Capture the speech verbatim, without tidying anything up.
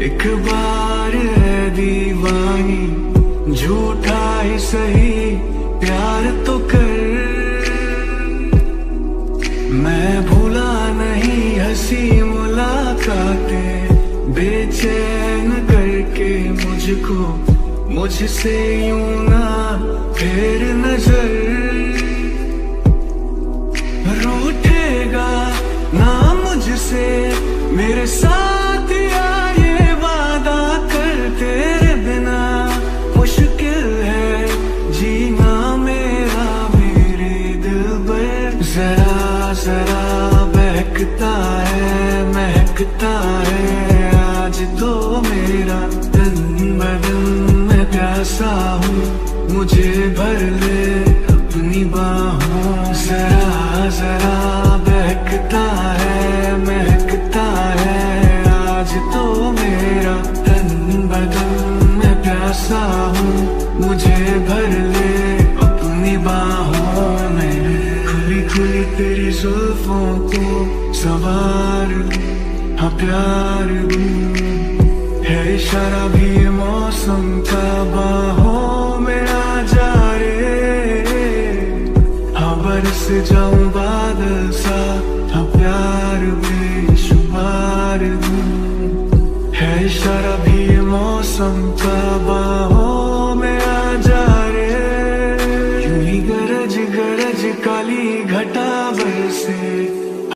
एक बार है दीवानी, झूठा ही सही प्यार तो कर। मैं भूला नहीं हंसी मुलाकातें, बेचैन करके मुझको मुझसे यूं ना फेर नजर। रूठेगा ना मुझसे मेरे साथ यार, ये वादा कर तेरे बिना मुश्किल है जीना मेरा मेरे दिलबर। जरा जरा बहकता है महकता है आज तो मेरा तन बदन, मैं प्यासा हूँ मुझे भर ले अपनी बाहों। जरा जरा बहकता है महकता है आज तो मेरा तन बदन, मैं प्यासा हूँ मुझे भर ले अपनी बाहों में। खुली खुली तेरी जुल्फों को सवार लूं, हाँ प्यार दूं, है इशारा भी मौसम का बाहों में आ जाए। हाँ बरस जाऊं बादल सा, हाँ प्यार बेशुमार दूं, है इशारा भी मौसम का बाहों